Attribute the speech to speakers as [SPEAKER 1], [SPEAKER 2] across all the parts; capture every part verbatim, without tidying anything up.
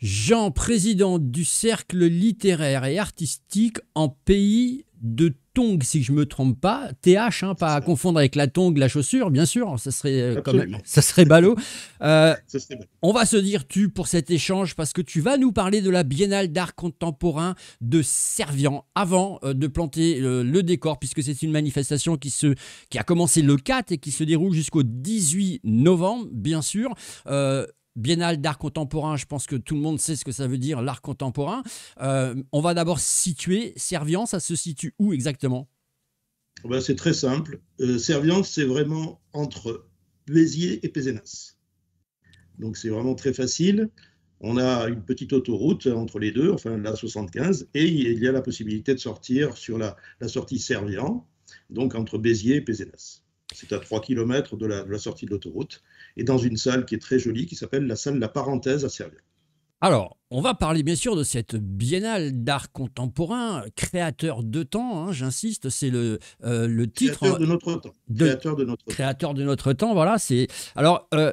[SPEAKER 1] Jean, président du Cercle littéraire et artistique en pays de Tongue, si je ne me trompe pas. T H, hein, pas à confondre avec la tongue, la chaussure, bien sûr, ça serait, euh, quand même, ça serait ballot. Euh,
[SPEAKER 2] Ça, c'est bon.
[SPEAKER 1] on va se dire tu pour cet échange parce que tu vas nous parler de la Biennale d'art contemporain de Servian avant euh, de planter euh, le décor, puisque c'est une manifestation qui, se, qui a commencé le quatre et qui se déroule jusqu'au dix-huit novembre, bien sûr. Euh, Biennale d'art contemporain, je pense que tout le monde sait ce que ça veut dire, l'art contemporain. Euh, on va d'abord situer Servian, ça se situe où exactement?
[SPEAKER 2] Ben, c'est très simple. Euh, Servians, c'est vraiment entre Béziers et Pézenas. Donc c'est vraiment très facile. On a une petite autoroute entre les deux, enfin la soixante-quinze, et il y a la possibilité de sortir sur la, la sortie Servian, donc entre Béziers et Pézenas. C'est à trois kilomètres de la, de la sortie de l'autoroute, et dans une salle qui est très jolie, qui s'appelle la salle La Parenthèse à Servian.
[SPEAKER 1] Alors, on va parler bien sûr de cette biennale d'art contemporain, créateur de temps, hein, j'insiste, c'est le, euh, le
[SPEAKER 2] Créateur
[SPEAKER 1] titre
[SPEAKER 2] de notre temps.
[SPEAKER 1] de
[SPEAKER 2] Créateur de notre temps.
[SPEAKER 1] créateur de notre temps. Voilà, c'est. Alors, euh,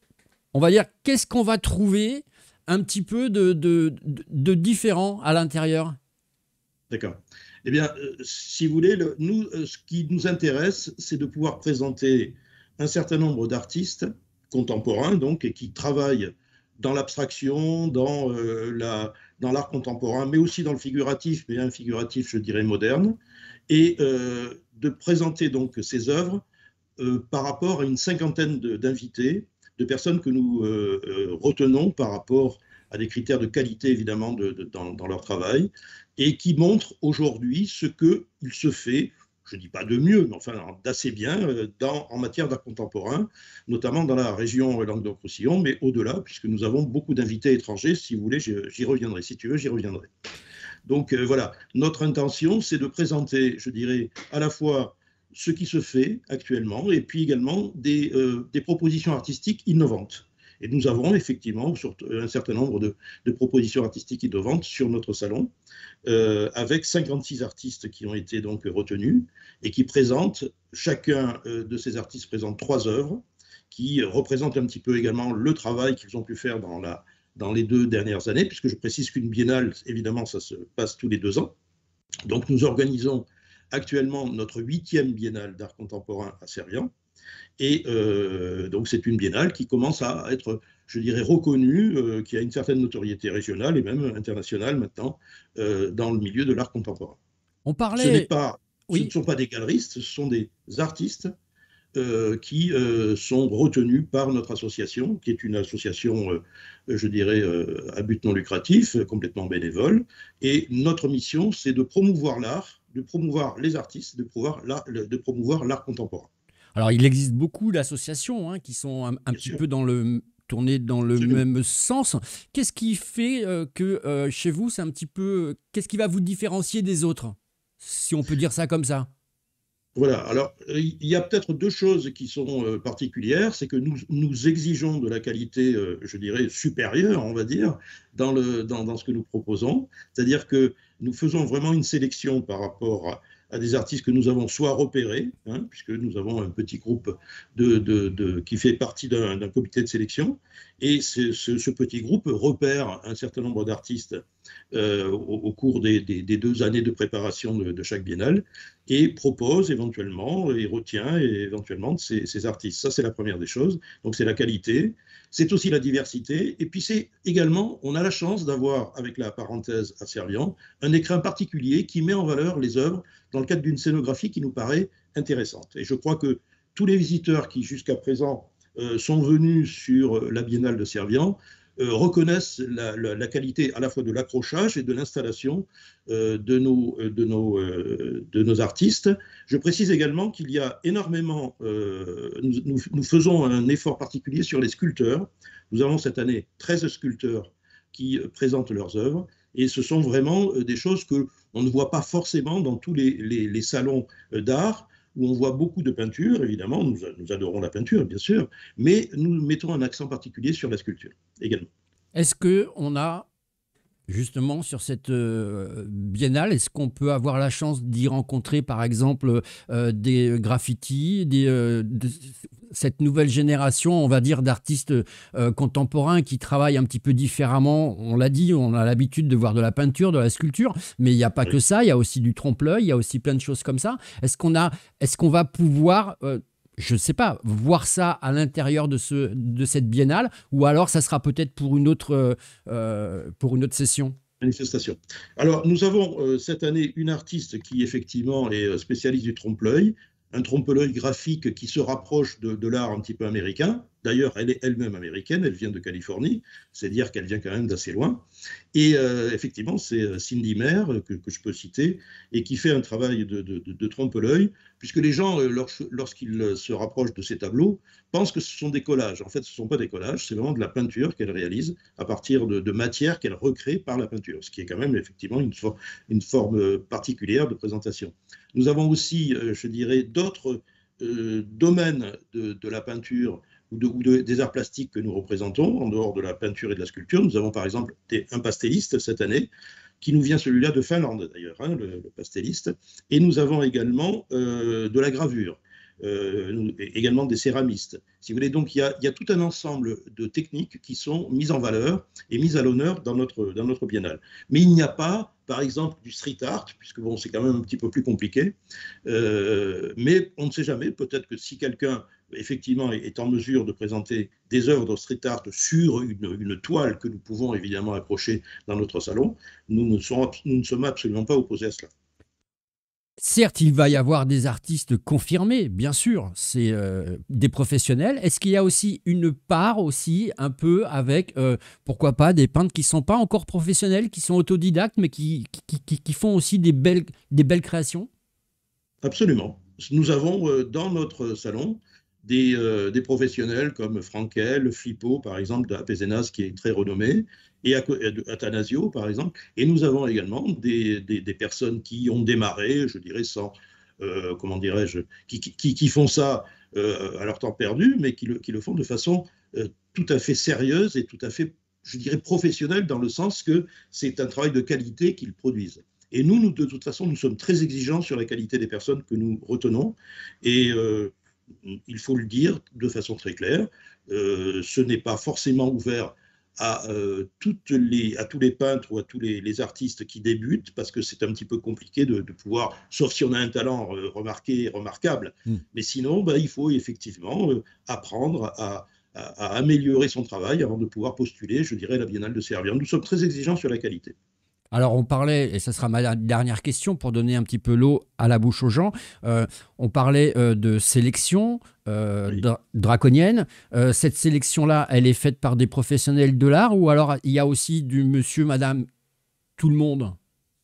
[SPEAKER 1] on va dire, qu'est-ce qu'on va trouver un petit peu de, de, de, de différent à l'intérieur?
[SPEAKER 2] D'accord. Eh bien, euh, si vous voulez, le, nous, euh, ce qui nous intéresse, c'est de pouvoir présenter un certain nombre d'artistes contemporains, donc, et qui travaillent dans l'abstraction, dans euh, la, dans l'art contemporain, mais aussi dans le figuratif, mais un figuratif, je dirais, moderne, et euh, de présenter donc ces œuvres euh, par rapport à une cinquantaine de- d'invités, de personnes que nous euh, euh, retenons par rapport à des critères de qualité, évidemment, de, de- dans, dans leur travail, et qui montrent aujourd'hui ce qu'il se fait, je ne dis pas de mieux, mais enfin d'assez bien euh, dans, en matière d'art contemporain, notamment dans la région Languedoc-Roussillon, mais au-delà, puisque nous avons beaucoup d'invités étrangers. Si vous voulez, j'y j'y reviendrai. Si tu veux, j'y reviendrai. Donc euh, voilà, notre intention, c'est de présenter, je dirais, à la fois ce qui se fait actuellement et puis également des, euh, des propositions artistiques innovantes. Et nous avons effectivement sur- un certain nombre de, de propositions artistiques innovantes sur notre salon, euh, avec cinquante-six artistes qui ont été donc retenus et qui présentent, chacun euh, de ces artistes présente trois œuvres qui représentent un petit peu également le travail qu'ils ont pu faire dans la, dans les deux dernières années, puisque je précise qu'une biennale, évidemment, ça se passe tous les deux ans. Donc nous organisons actuellement notre huitième biennale d'art contemporain à Servian. Et euh, donc c'est une biennale qui commence à être, je dirais, reconnue, euh, qui a une certaine notoriété régionale et même internationale maintenant euh, dans le milieu de l'art contemporain.
[SPEAKER 1] On
[SPEAKER 2] Ce n'est
[SPEAKER 1] parlait,
[SPEAKER 2] pas, ce ne
[SPEAKER 1] oui,
[SPEAKER 2] sont pas des galeristes, ce sont des artistes euh, qui euh, sont retenus par notre association, qui est une association, euh, je dirais, euh, à but non lucratif, euh, complètement bénévole. Et notre mission, c'est de promouvoir l'art, de promouvoir les artistes, de promouvoir l'art, de promouvoir l'art contemporain.
[SPEAKER 1] alors il existe beaucoup d'associations, hein, qui sont un, un
[SPEAKER 2] Bien
[SPEAKER 1] petit
[SPEAKER 2] sûr,
[SPEAKER 1] peu dans le tournées dans le
[SPEAKER 2] absolument.
[SPEAKER 1] même sens. Qu'est-ce qui fait euh, que euh, chez vous, c'est un petit peu. Qu'est-ce qui va vous différencier des autres, si on peut dire ça comme ça?
[SPEAKER 2] Voilà, alors il y a peut-être deux choses qui sont euh, particulières, c'est que nous, nous exigeons de la qualité, euh, je dirais, supérieure, on va dire, dans, le, dans, dans ce que nous proposons, c'est-à-dire que nous faisons vraiment une sélection par rapport à, à des artistes que nous avons soit repérés, hein, puisque nous avons un petit groupe de, de, de, qui fait partie d'un d'un comité de sélection, et ce, ce, ce petit groupe repère un certain nombre d'artistes euh, au, au cours des, des, des deux années de préparation de, de chaque biennale, et propose éventuellement et retient éventuellement ces, ces artistes. Ça, c'est la première des choses. Donc, c'est la qualité, c'est aussi la diversité. Et puis, c'est également, on a la chance d'avoir, avec la parenthèse à Servian, un écrin particulier qui met en valeur les œuvres dans le cadre d'une scénographie qui nous paraît intéressante. Et je crois que tous les visiteurs qui, jusqu'à présent, euh, sont venus sur la Biennale de Servian euh, reconnaissent la, la, la, qualité à la fois de l'accrochage et de l'installation euh, de, nos, de, nos, euh, de nos artistes. Je précise également qu'il y a énormément, euh, nous, nous, nous faisons un effort particulier sur les sculpteurs. Nous avons cette année treize sculpteurs qui présentent leurs œuvres, et ce sont vraiment des choses que on ne voit pas forcément dans tous les, les, les salons d'art, où on voit beaucoup de peinture, évidemment, nous, nous adorons la peinture, bien sûr, mais nous mettons un accent particulier sur la sculpture également.
[SPEAKER 1] Est-ce qu'on a Justement, sur cette euh, biennale, est-ce qu'on peut avoir la chance d'y rencontrer, par exemple, euh, des graffitis, des, euh, de, cette nouvelle génération, on va dire, d'artistes euh, contemporains qui travaillent un petit peu différemment? On l'a dit, on a l'habitude de voir de la peinture, de la sculpture, mais il n'y a pas
[SPEAKER 2] Oui.
[SPEAKER 1] que ça, il y a aussi du trompe-l'œil, il y a aussi plein de choses comme ça. Est-ce qu'on a, est-ce qu'on va pouvoir... euh, je ne sais pas, voir ça à l'intérieur de, ce, de cette biennale, ou alors ça sera peut-être pour une autre, euh, euh, pour une autre session?
[SPEAKER 2] Manifestation. Alors, nous avons euh, cette année une artiste qui, effectivement, est euh, spécialiste du trompe-l'œil, un trompe-l'œil graphique qui se rapproche de, de l'art un petit peu américain. D'ailleurs, elle est elle-même américaine, elle vient de Californie, c'est dire qu'elle vient quand même d'assez loin. Et euh, effectivement, c'est Cindy Mayer, que, que, je peux citer, et qui fait un travail de, de, de, de trompe-l'œil, puisque les gens, lorsqu'ils se rapprochent de ces tableaux, pensent que ce sont des collages. En fait, ce ne sont pas des collages, c'est vraiment de la peinture qu'elle réalise à partir de, de matières qu'elle recrée par la peinture, ce qui est quand même effectivement une, for une forme particulière de présentation. Nous avons aussi, euh, je dirais, d'autres euh, domaines de, de la peinture ou, de, ou de, des arts plastiques que nous représentons, en dehors de la peinture et de la sculpture. Nous avons par exemple des, un pastelliste cette année, qui nous vient celui-là de Finlande d'ailleurs, hein, le, le pastelliste. Et nous avons également euh, de la gravure. Euh, également des céramistes. Si vous voulez, donc il y, a, il y a tout un ensemble de techniques qui sont mises en valeur et mises à l'honneur dans notre, dans notre biennale. Mais il n'y a pas, par exemple, du street art, puisque bon, c'est quand même un petit peu plus compliqué. Euh, mais on ne sait jamais, peut-être que si quelqu'un, effectivement, est en mesure de présenter des œuvres de street art sur une, une toile que nous pouvons évidemment accrocher dans notre salon, nous ne sommes, nous ne sommes absolument pas opposés à cela.
[SPEAKER 1] Certes, il va y avoir des artistes confirmés, bien sûr, c'est euh, des professionnels. Est-ce qu'il y a aussi une part aussi un peu avec, euh, pourquoi pas, des peintres qui ne sont pas encore professionnels, qui sont autodidactes, mais qui, qui, qui, qui font aussi des belles, des belles créations?
[SPEAKER 2] Absolument. Nous avons euh, dans notre salon des, euh, des professionnels comme Frankel, Flippo, par exemple, d'Apézenas, qui est très renommé, et Athanasio, par exemple. Et nous avons également des, des, des personnes qui ont démarré, je dirais, sans, euh, comment dirais-je, qui, qui, qui font ça euh, à leur temps perdu, mais qui le, qui le font de façon euh, tout à fait sérieuse et tout à fait, je dirais, professionnelle, dans le sens que c'est un travail de qualité qu'ils produisent. Et nous, nous, de toute façon, nous sommes très exigeants sur la qualité des personnes que nous retenons. Et euh, il faut le dire de façon très claire, euh, ce n'est pas forcément ouvert à, euh, toutes les, à tous les peintres ou à tous les, les artistes qui débutent, parce que c'est un petit peu compliqué de, de pouvoir, sauf si on a un talent remarqué, remarquable. Mm. Mais sinon, bah, il faut effectivement euh, apprendre à, à, à améliorer son travail avant de pouvoir postuler, je dirais, à la Biennale de Servien. Nous sommes très exigeants sur la qualité.
[SPEAKER 1] Alors on parlait, et ça sera ma dernière question pour donner un petit peu l'eau à la bouche aux gens, euh, on parlait euh, de sélection euh, oui. dra draconienne. Euh, cette sélection-là, elle est faite par des professionnels de l'art, ou alors il y a aussi du monsieur, madame, tout le monde?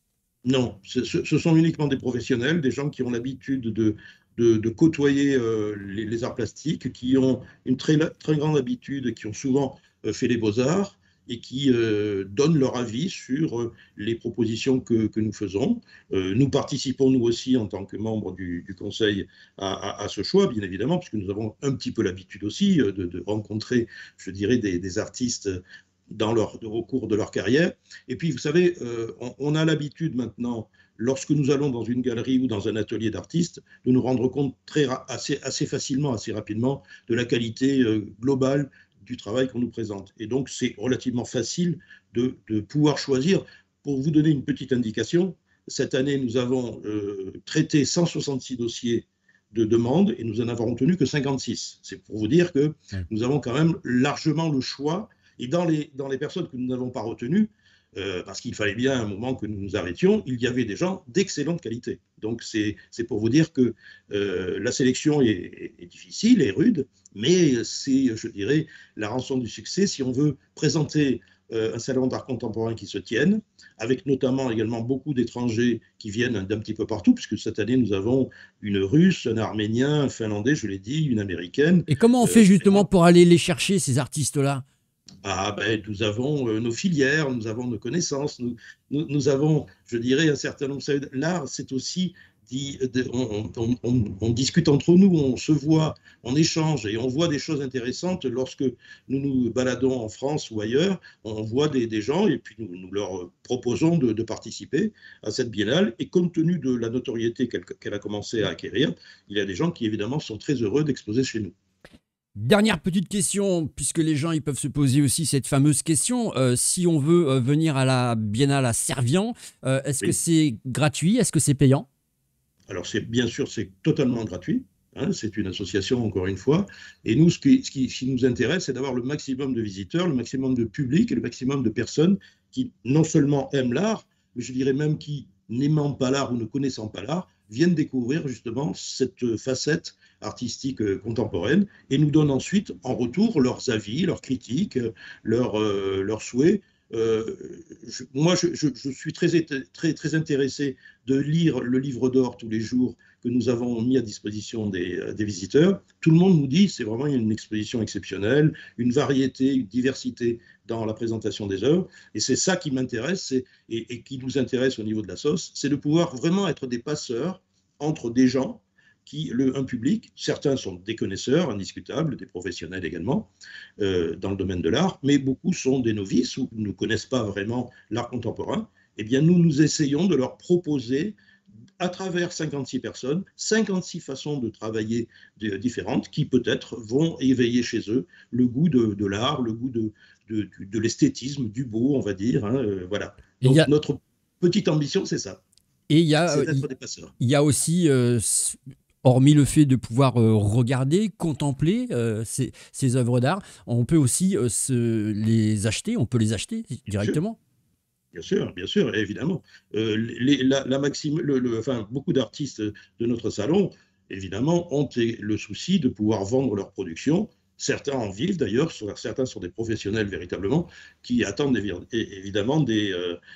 [SPEAKER 2] Non, ce, ce sont uniquement des professionnels, des gens qui ont l'habitude de, de, de côtoyer euh, les, les arts plastiques, qui ont une très, très grande habitude, qui ont souvent euh, fait les beaux-arts, et qui euh, donnent leur avis sur euh, les propositions que, que nous faisons. Euh, nous participons, nous aussi, en tant que membres du, du Conseil, à, à, à ce choix, bien évidemment, puisque nous avons un petit peu l'habitude aussi de, de rencontrer, je dirais, des, des artistes dans leur, au cours de leur carrière. Et puis, vous savez, euh, on, on a l'habitude maintenant, lorsque nous allons dans une galerie ou dans un atelier d'artistes, de nous rendre compte très, assez, assez facilement, assez rapidement, de la qualité euh, globale du travail qu'on nous présente. Et donc, c'est relativement facile de, de pouvoir choisir. Pour vous donner une petite indication, cette année, nous avons euh, traité cent soixante-six dossiers de demandes et nous en avons retenu que cinquante-six. C'est pour vous dire que nous avons quand même largement le choix. Et dans les, dans les personnes que nous n'avons pas retenues, euh, parce qu'il fallait bien un moment que nous nous arrêtions, il y avait des gens d'excellente qualité. Donc c'est pour vous dire que euh, la sélection est, est, est difficile et rude, mais c'est, je dirais, la rançon du succès si on veut présenter euh, un salon d'art contemporain qui se tienne, avec notamment également beaucoup d'étrangers qui viennent d'un petit peu partout, puisque cette année nous avons une Russe, un Arménien, un Finlandais, je l'ai dit, une Américaine.
[SPEAKER 1] Et comment on fait justement pour aller les chercher, ces artistes-là?
[SPEAKER 2] Ah ben, nous avons euh, nos filières, nous avons nos connaissances, nous, nous, nous avons, je dirais, un certain nombre. L'art, c'est aussi dit, on, on, on, on discute entre nous, on se voit, on échange et on voit des choses intéressantes lorsque nous nous baladons en France ou ailleurs. On voit des, des gens et puis nous, nous leur proposons de, de participer à cette biennale. Et compte tenu de la notoriété qu'elle qu'elle a commencé à acquérir, il y a des gens qui évidemment sont très heureux d'exposer chez nous.
[SPEAKER 1] Dernière petite question, puisque les gens ils peuvent se poser aussi cette fameuse question. Euh, si on veut euh, venir à la Biennale à Servian, euh, est-ce
[SPEAKER 2] Oui.
[SPEAKER 1] que c'est gratuit? Est-ce que c'est payant?
[SPEAKER 2] Alors, c'est, bien sûr, c'est totalement gratuit. Hein, c'est une association, encore une fois. Et nous, ce qui, ce qui, ce qui nous intéresse, c'est d'avoir le maximum de visiteurs, le maximum de public et le maximum de personnes qui, non seulement aiment l'art, mais je dirais même qui, n'aimant pas l'art ou ne connaissant pas l'art, viennent découvrir justement cette facette artistique euh, contemporaine et nous donnent ensuite en retour leurs avis, leurs critiques, leurs, euh, leurs souhaits. Euh, je, moi, je, je, je suis très, très, très intéressé de lire le livre d'or tous les jours que nous avons mis à disposition des, des visiteurs. Tout le monde nous dit que c'est vraiment une exposition exceptionnelle, une variété, une diversité dans la présentation des œuvres. Et c'est ça qui m'intéresse et, et qui nous intéresse au niveau de la S O S, c'est de pouvoir vraiment être des passeurs entre des gens qui, le, un public, certains sont des connaisseurs indiscutables, des professionnels également, euh, dans le domaine de l'art, mais beaucoup sont des novices ou ne connaissent pas vraiment l'art contemporain. Eh bien, nous, nous essayons de leur proposer, à travers cinquante-six personnes, cinquante-six façons de travailler de, différentes qui peut-être vont éveiller chez eux le goût de, de l'art, le goût de, de, de l'esthétisme, du beau, on va dire. Hein, euh, voilà. Donc, a... notre petite ambition, c'est ça.
[SPEAKER 1] Et il y a,
[SPEAKER 2] c'est d'être des passeurs.
[SPEAKER 1] Il y a aussi... Euh, hormis le fait de pouvoir euh, regarder, contempler euh, ces, ces œuvres d'art, on peut aussi euh, se les acheter, on peut les acheter directement.
[SPEAKER 2] Bien sûr, bien sûr, évidemment. Euh, les, la, la maxime, le, le, enfin, beaucoup d'artistes de notre salon, évidemment, ont le souci de pouvoir vendre leurs productions. Certains en vivent d'ailleurs, certains sont des professionnels véritablement, qui attendent évidemment des,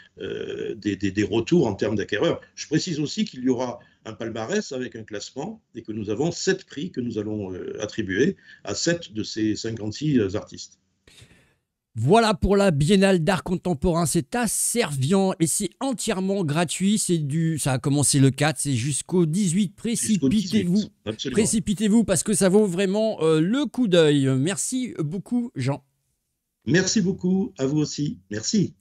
[SPEAKER 2] euh, des, des, des retours en termes d'acquéreurs. Je précise aussi qu'il y aura un palmarès avec un classement et que nous avons sept prix que nous allons euh, attribuer à sept de ces cinquante-six artistes.
[SPEAKER 1] Voilà pour la Biennale d'art contemporain, c'est à Servian et c'est entièrement gratuit. C'est du, ça a commencé le quatre, c'est jusqu'au dix-huit. Précipitez-vous, précipitez-vous parce que ça vaut vraiment euh, le coup d'œil. Merci beaucoup, Jean.
[SPEAKER 2] Merci beaucoup, à vous aussi. Merci.